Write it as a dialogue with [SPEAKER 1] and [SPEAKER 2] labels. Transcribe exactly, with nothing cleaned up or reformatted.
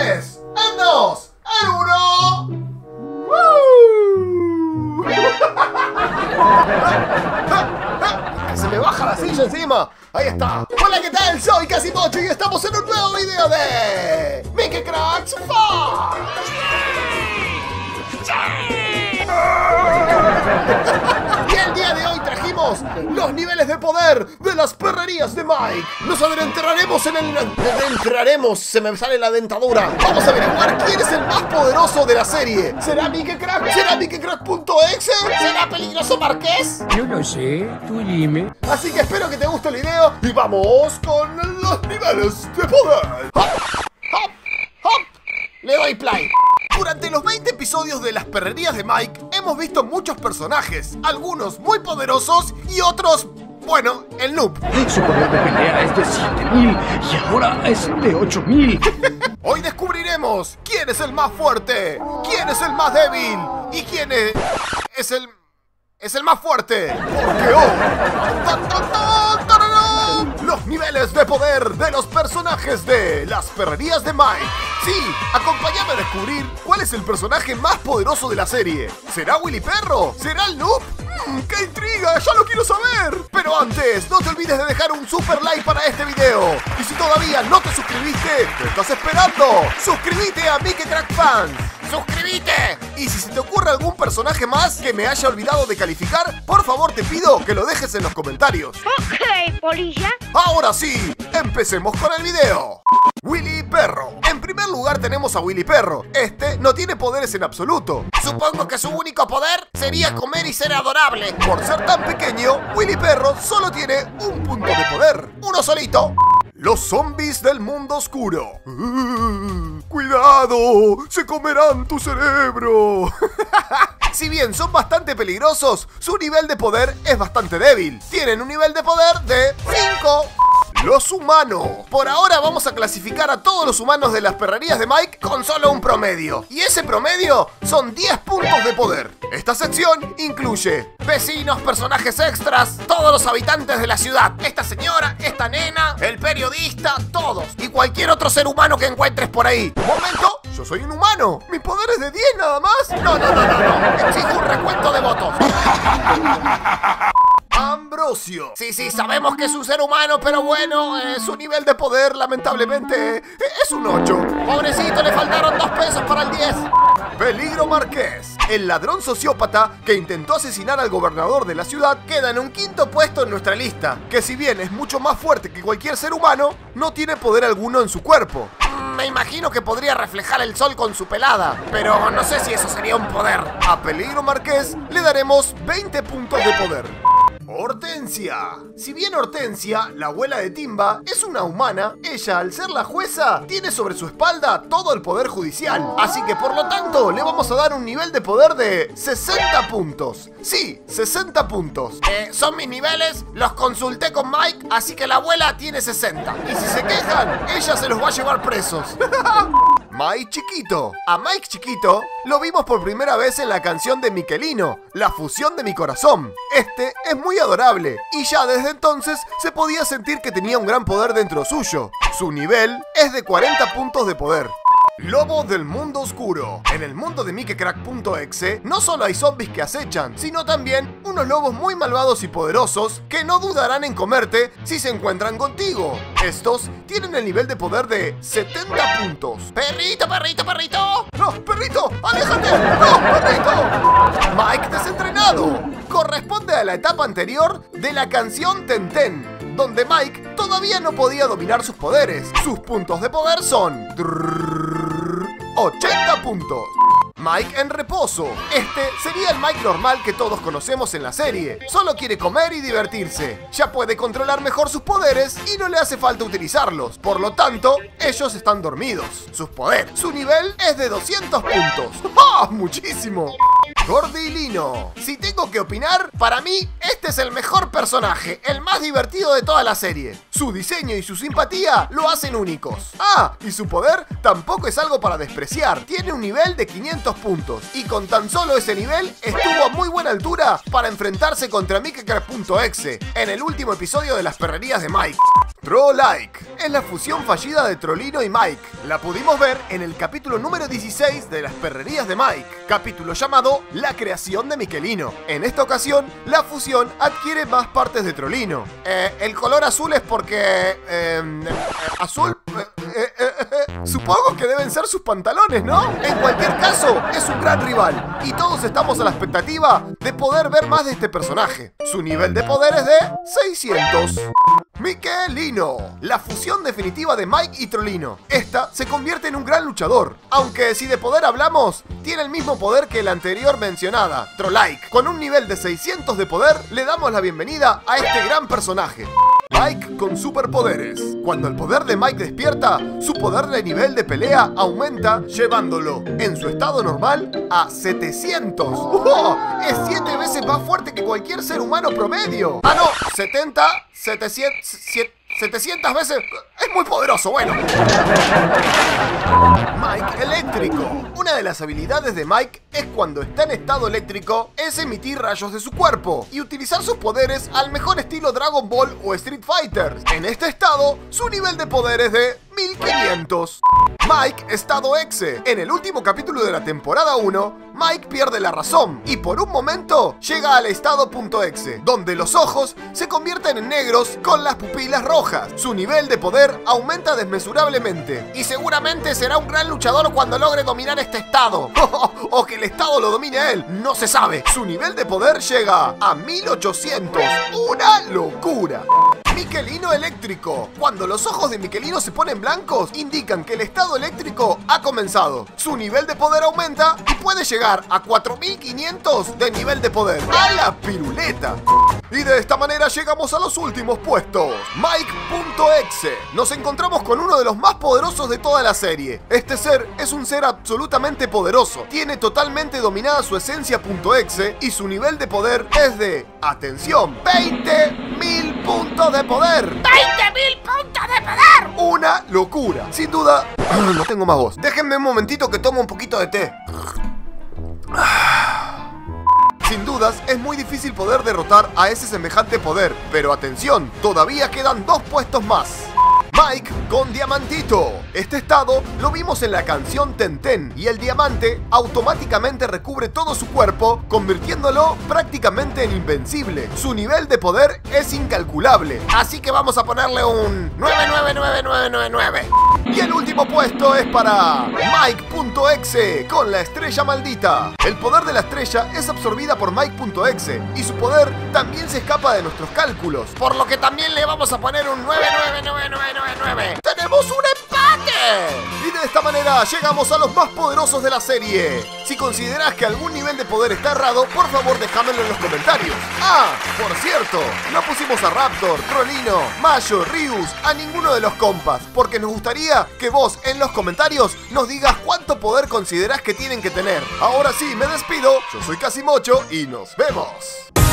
[SPEAKER 1] tres, en dos, en uno. Se me baja la silla encima. Ahí está. Hola, ¿qué tal? Soy Casimocho y estamos en un nuevo video de Mickey Cracks Fun. Y el día de hoy trajimos los niveles de poder de las perrerías de Mike. Nos adentraremos en el... Adentraremos, se me sale la dentadura. Vamos a averiguar quién es el más poderoso de la serie. ¿Será Mickey Crack? ¿Será Mickey Crack punto exe? ¿Será Peligroso Marqués?
[SPEAKER 2] Yo no sé, tú dime.
[SPEAKER 1] Así que espero que te guste el video y vamos con los niveles de poder. ¡Hop! ¡Hop! ¡Hop! Le doy play. Durante los veinte episodios de las perrerías de Mike, hemos visto muchos personajes, algunos muy poderosos y otros, bueno, el noob.
[SPEAKER 2] Su poder de pelea es de siete mil y ahora es de ocho mil.
[SPEAKER 1] Hoy descubriremos quién es el más fuerte, quién es el más débil y quién es, es el... es el más fuerte. Porque hoy... ¡Tan, tan, tan, tararán! Los niveles de poder de los personajes de las perrerías de Mike. Sí, acompáñame a descubrir cuál es el personaje más poderoso de la serie. ¿Será Willy Perro? ¿Será el noob? ¡Mmm, qué intriga! ¡Ya lo quiero saber! Pero antes, no te olvides de dejar un super like para este video. Y si todavía no te suscribiste, ¿qué estás esperando? ¡Suscríbete a Mickey Crack Fans! ¡Suscríbete! Y si se te ocurre algún personaje más que me haya olvidado de calificar, por favor te pido que lo dejes en los comentarios.
[SPEAKER 3] Ok, polilla.
[SPEAKER 1] Ahora sí, empecemos con el video. Willy Perro. En primer lugar tenemos a Willy Perro. Este no tiene poderes en absoluto. Supongo que su único poder sería comer y ser adorable. Por ser tan pequeño, Willy Perro solo tiene un punto de poder. Uno solito. Los zombies del mundo oscuro. Uh, ¡Cuidado! ¡Se comerán tu cerebro! Si bien son bastante peligrosos, su nivel de poder es bastante débil. Tienen un nivel de poder de cinco. Los humanos. Por ahora vamos a clasificar a todos los humanos de las perrerías de Mike con solo un promedio. Y ese promedio son diez puntos de poder. Esta sección incluye vecinos, personajes extras, todos los habitantes de la ciudad. Esta señora, esta nena, el periodista, todos. Y cualquier otro ser humano que encuentres por ahí. Un momento, yo soy un humano. ¿Mi poder es de diez nada más? No, no, no, no, no. Exijo un recuento de votos. Ambrosio. Sí, sí, sabemos que es un ser humano, pero bueno, eh, su nivel de poder, lamentablemente, eh, es un ocho. Pobrecito, le faltaron dos pesos para el diez. Peligro Marqués. El ladrón sociópata que intentó asesinar al gobernador de la ciudad queda en un quinto puesto en nuestra lista, que si bien es mucho más fuerte que cualquier ser humano, no tiene poder alguno en su cuerpo. Me imagino que podría reflejar el sol con su pelada, pero no sé si eso sería un poder. A Peligro Marqués le daremos veinte puntos de poder. Hortensia. Si bien Hortensia, la abuela de Timba, es una humana, ella, al ser la jueza, tiene sobre su espalda todo el poder judicial. Así que por lo tanto, le vamos a dar un nivel de poder de sesenta puntos. Sí, sesenta puntos. Eh, son mis niveles, los consulté con Mike, así que la abuela tiene sesenta. Y si se quejan, ella se los va a llevar presos. Mike Chiquito. A Mike Chiquito lo vimos por primera vez en la canción de Miquelino, La fusión de mi corazón. Este es muy adorable y ya desde entonces se podía sentir que tenía un gran poder dentro suyo. Su nivel es de cuarenta puntos de poder. Lobo del mundo oscuro. En el mundo de Mickey Crack punto exe no solo hay zombies que acechan, sino también unos lobos muy malvados y poderosos que no dudarán en comerte si se encuentran contigo. Estos tienen el nivel de poder de setenta puntos. ¡Perrito, perrito, perrito! ¡No, perrito! ¡Aléjate! ¡No, perrito! Mike desentrenado. Corresponde a la etapa anterior de la canción Ten Ten, donde Mike todavía no podía dominar sus poderes. Sus puntos de poder son ochenta puntos. Mike en reposo. Este sería el Mike normal que todos conocemos en la serie. Solo quiere comer y divertirse. Ya puede controlar mejor sus poderes y no le hace falta utilizarlos. Por lo tanto, ellos están dormidos. Sus poderes. Su nivel es de doscientos puntos. ¡Ah! ¡Muchísimo! Gordilino. Si tengo que opinar, para mí este es el mejor personaje, el más divertido de toda la serie. Su diseño y su simpatía lo hacen únicos. Ah, y su poder tampoco es algo para despreciar. Tiene un nivel de quinientos puntos y con tan solo ese nivel estuvo a muy buena altura para enfrentarse contra Mickey Crack punto exe en el último episodio de las perrerías de Mike. Troll-like es la fusión fallida de Trollino y Mike. La pudimos ver en el capítulo número dieciséis de las perrerías de Mike, capítulo llamado La creación de Michelino. En esta ocasión, la fusión adquiere más partes de Trollino. Eh, el color azul es porque... Eh, eh, ¿Azul? Eh, eh, eh, eh, supongo que deben ser sus pantalones, ¿no? En cualquier caso, es un gran rival y todos estamos a la expectativa de poder ver más de este personaje. Su nivel de poder es de seiscientos. Michelino, la fusión definitiva de Mike y Trollino. Esta se convierte en un gran luchador, aunque si de poder hablamos, tiene el mismo poder que la anterior mencionada, Troll-like. Con un nivel de seiscientos de poder, le damos la bienvenida a este gran personaje. Mike con superpoderes. Cuando el poder de Mike despierta, su poder de nivel de pelea aumenta, llevándolo en su estado normal a setecientos. ¡Oh! Es siete veces más fuerte que cualquier ser humano promedio. Ah, no, setenta, setecientos, setecientas veces. Es muy poderoso, bueno. Mike eléctrico. Una de las habilidades de Mike es cuando está en estado eléctrico, es emitir rayos de su cuerpo y utilizar sus poderes al mejor estilo Dragon Ball o Street Fighter. En este estado, su nivel de poder es de mil quinientos. Mike estado Exe. En el último capítulo de la temporada uno, Mike pierde la razón y por un momento llega al estado .exe, donde los ojos se convierten en negros con las pupilas rojas. Su nivel de poder aumenta desmesurablemente y seguramente será un gran luchador cuando logre dominar este estado. O que el estado lo domine a él, no se sabe. Su nivel de poder llega a mil ochocientos. ¡Una locura! Michelino eléctrico. Cuando los ojos de Michelino se ponen blancos, indican que el estado eléctrico ha comenzado. Su nivel de poder aumenta y puede llegar a cuatro mil quinientos de nivel de poder. ¡A la piruleta! Y de esta manera llegamos a los últimos puestos. Mike.exe. Nos encontramos con uno de los más poderosos de toda la serie. Este ser es un ser absolutamente poderoso. Tiene totalmente dominada su esencia .exe y su nivel de poder es de, atención, veinte mil puntos de poder.
[SPEAKER 3] ¡veinte mil puntos de poder!
[SPEAKER 1] Una locura. Sin duda, no tengo más voz. Déjenme un momentito que tomo un poquito de té. Sin dudas, es muy difícil poder derrotar a ese semejante poder, pero atención, todavía quedan dos puestos más. Mike con Diamantito. Este estado lo vimos en la canción Ten Ten y el diamante automáticamente recubre todo su cuerpo, convirtiéndolo prácticamente en invencible. Su nivel de poder es incalculable, así que vamos a ponerle un nueve nueve nueve nueve nueve nueve. Y el último puesto es para Mike.exe con la estrella maldita. El poder de la estrella es absorbida por Mike.exe y su poder también se escapa de nuestros cálculos, por lo que también le vamos a poner un nueve nueve nueve nueve nueve. ¡Tenemos un empate! Y de esta manera llegamos a los más poderosos de la serie. Si consideras que algún nivel de poder está errado, por favor déjamelo en los comentarios. Ah, por cierto, no pusimos a Raptor, Trollino, Mayo, Rius, a ninguno de los compas, porque nos gustaría que vos en los comentarios nos digas cuánto poder considerás que tienen que tener. Ahora sí, me despido, yo soy Casimocho y nos vemos.